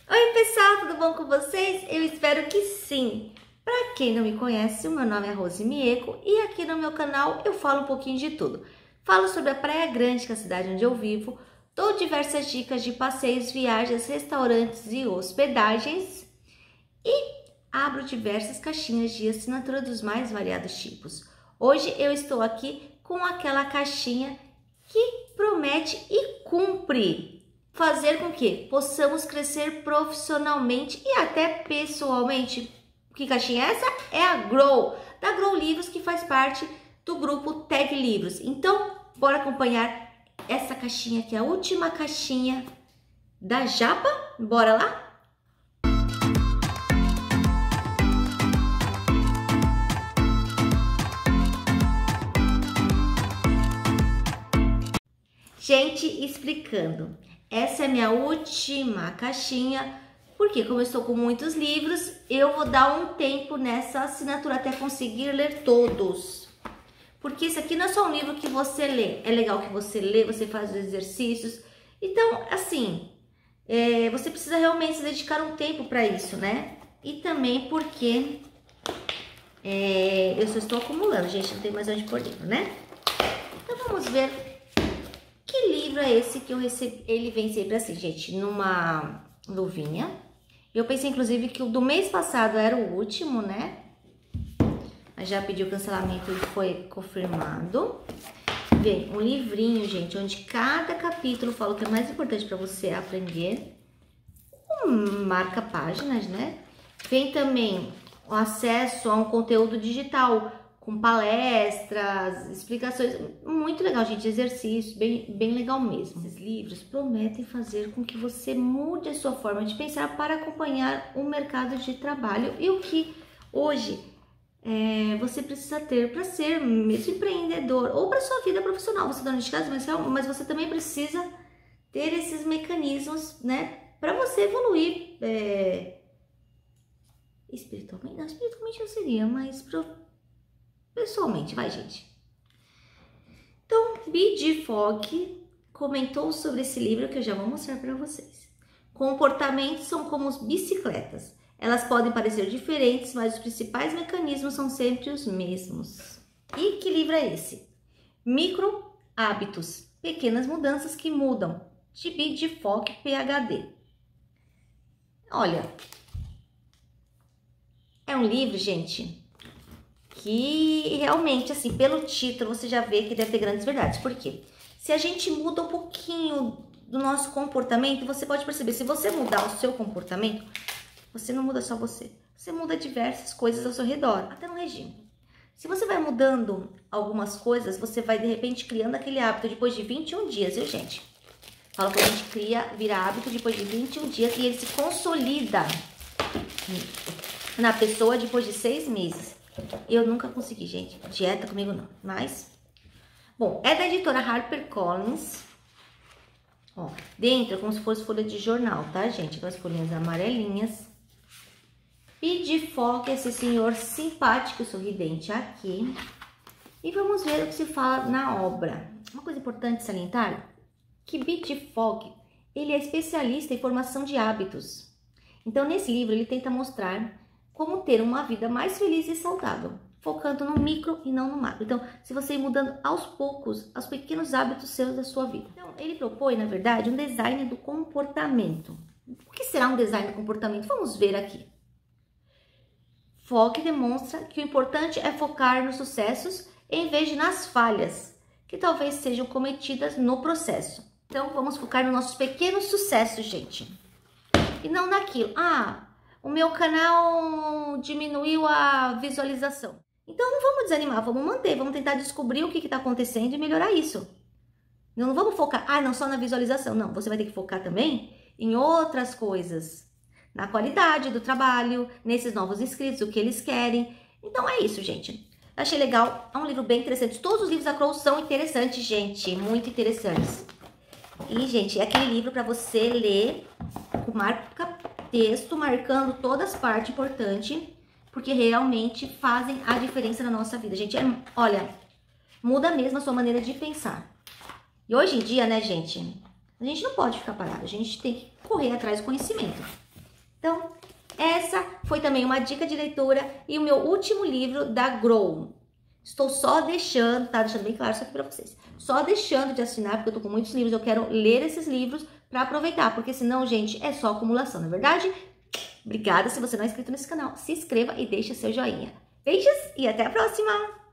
Oi pessoal, tudo bom com vocês? Eu espero que sim! Para quem não me conhece, o meu nome é Rose Mieco e aqui no meu canal eu falo um pouquinho de tudo. Falo sobre a Praia Grande, que é a cidade onde eu vivo, dou diversas dicas de passeios, viagens, restaurantes e hospedagens e abro diversas caixinhas de assinatura dos mais variados tipos. Hoje eu estou aqui com aquela caixinha que promete e cumpre fazer com que possamos crescer profissionalmente e até pessoalmente. Que caixinha é essa? É a Grow, da Grow Livros, que faz parte do grupo Tag Livros. Então, bora acompanhar essa caixinha, que é a última caixinha da Japa. Bora lá? Gente, explicando, essa é a minha última caixinha, porque como eu estou com muitos livros, eu vou dar um tempo nessa assinatura até conseguir ler todos. Porque esse aqui não é só um livro que você lê, é legal que você lê, você faz os exercícios. Então, assim, você precisa realmente se dedicar um tempo para isso, né? E também porque eu só estou acumulando, gente, não tem mais onde pôr livro, né? Então vamos ver. Que livro é esse que eu recebi? Ele vem sempre assim, gente, numa luvinha. Eu pensei, inclusive, que o do mês passado era o último, né? Mas já pediu cancelamento e foi confirmado. Vem um livrinho, gente, onde cada capítulo fala o que é mais importante para você aprender. Marca páginas, né? Vem também o acesso a um conteúdo digital, com palestras, explicações, muito legal, gente, exercício, bem legal mesmo. Esses livros prometem fazer com que você mude a sua forma de pensar para acompanhar o mercado de trabalho e o que hoje você precisa ter para ser mesmo empreendedor ou para sua vida profissional. Você dona de casa, mas você também precisa ter esses mecanismos, né, para você evoluir espiritualmente. Não, espiritualmente não seria, mas pessoalmente, vai, gente. Então, B.G. Fogg comentou sobre esse livro que eu já vou mostrar para vocês. Comportamentos são como bicicletas. Elas podem parecer diferentes, mas os principais mecanismos são sempre os mesmos. E que livro é esse? Micro Hábitos, Pequenas Mudanças que Mudam, de B.G. Fogg, PhD. Olha, é um livro, gente, que realmente, assim, pelo título, você já vê que deve ter grandes verdades. Por quê? Se a gente muda um pouquinho do nosso comportamento, você pode perceber, se você mudar o seu comportamento, você não muda só você. Você muda diversas coisas ao seu redor, até no regime. Se você vai mudando algumas coisas, você vai, de repente, criando aquele hábito depois de 21 dias, viu, gente? Fala que a gente vira hábito depois de 21 dias e ele se consolida na pessoa depois de 6 meses. Eu nunca consegui, gente. Dieta comigo não. Mas, bom, é da editora HarperCollins. Ó, dentro é como se fosse folha de jornal, tá, gente? Com as folhinhas amarelinhas. B.G. Fogg, esse senhor simpático e sorridente aqui. E vamos ver o que se fala na obra. Uma coisa importante salientar, que B.G. Fogg, ele é especialista em formação de hábitos. Então, nesse livro, ele tenta mostrar como ter uma vida mais feliz e saudável, focando no micro e não no macro. Então, se você ir mudando aos poucos os pequenos hábitos seus da sua vida. Então, ele propõe, na verdade, um design do comportamento. O que será um design do comportamento? Vamos ver aqui. Fogg demonstra que o importante é focar nos sucessos em vez de nas falhas, que talvez sejam cometidas no processo. Então, vamos focar nos nossos pequenos sucessos, gente. E não naquilo. O meu canal diminuiu a visualização. Então, não vamos desanimar, vamos manter, vamos tentar descobrir o que está acontecendo e melhorar isso. Não vamos focar, não só na visualização. Não, você vai ter que focar também em outras coisas. Na qualidade do trabalho, nesses novos inscritos, o que eles querem. Então, é isso, gente. Achei legal, é um livro bem interessante. Todos os livros da Crow são interessantes, gente, muito interessantes. E, gente, é aquele livro para você ler com texto, marcando todas as partes importantes, porque realmente fazem a diferença na nossa vida. Gente, olha, muda mesmo a sua maneira de pensar. E hoje em dia, né, gente, a gente não pode ficar parado, a gente tem que correr atrás do conhecimento. foi também uma dica de leitura e o meu último livro da Grow. Estou só deixando, tá? Deixando bem claro isso aqui pra vocês. Só deixando de assinar, porque eu tô com muitos livros, eu quero ler esses livros pra aproveitar, porque senão, gente, é só acumulação, não é verdade? Obrigada, se você não é inscrito nesse canal, se inscreva e deixe seu joinha. Beijos e até a próxima!